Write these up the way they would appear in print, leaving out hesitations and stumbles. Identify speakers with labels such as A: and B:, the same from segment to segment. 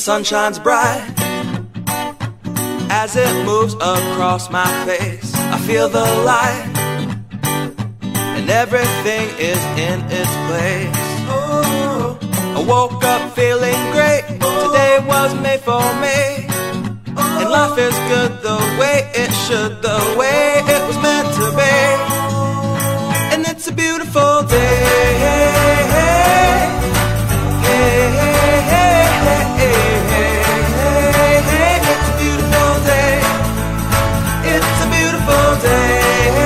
A: sun shines bright as it moves across my face. I feel the light and everything is in its place. I woke up feeling great. Today was made for me, and life is good the way it should, the way it was meant to be. And it's a beautiful day. It's a beautiful day. It's a beautiful day.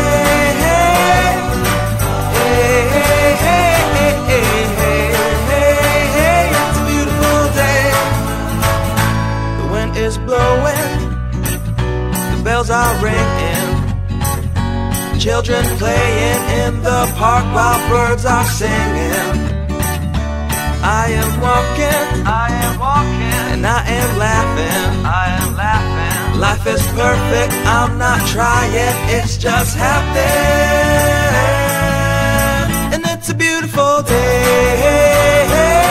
A: It's a beautiful day. The wind is blowing, the bells are ringing, children playing in the park while birds are singing. I am walking, and I am laughing, Life is perfect, I'm not trying, it's just happening. And it's a beautiful day.